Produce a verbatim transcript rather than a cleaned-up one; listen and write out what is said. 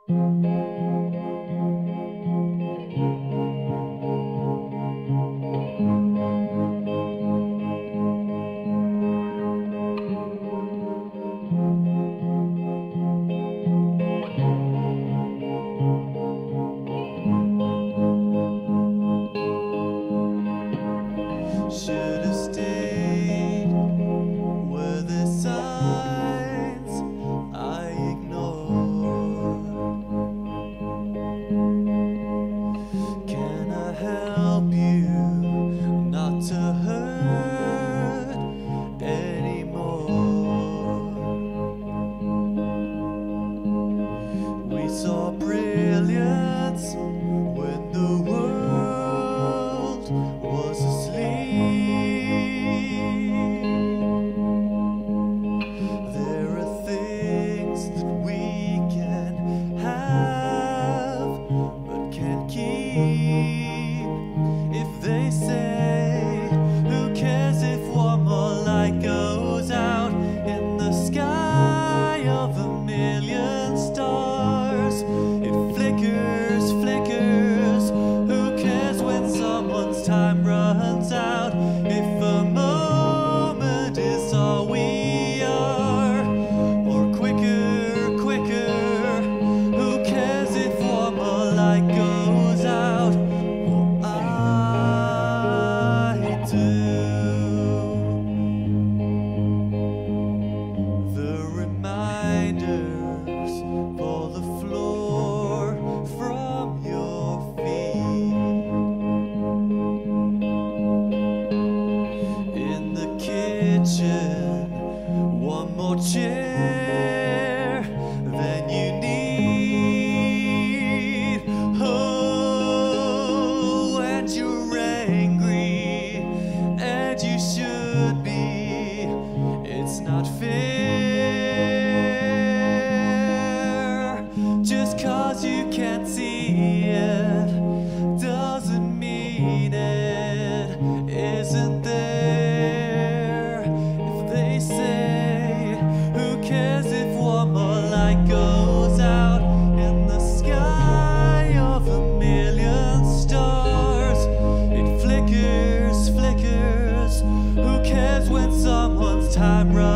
Should have stayed. Were there signs I ignored? Can I help you not to hurt anymore? We saw brilliance when the world was asleep. There are things that we can have but can't keep. If they say, who cares if one more light goes out in the sky of a million stars? It flickers, flickers. Who cares when someone's time runs out? If a moment is all we are, or quicker, quicker. Who cares if one more light goes out? Well, I do. The reminders for the floor from your feet. In the kitchen, one more chair than you need. Oh, and you're angry, and you should be. It's not fair. Just 'cause you can't see it doesn't mean it isn't there. If they say, who cares if one more light goes out in the sky of a million stars? It flickers, flickers. Who cares when someone's time runs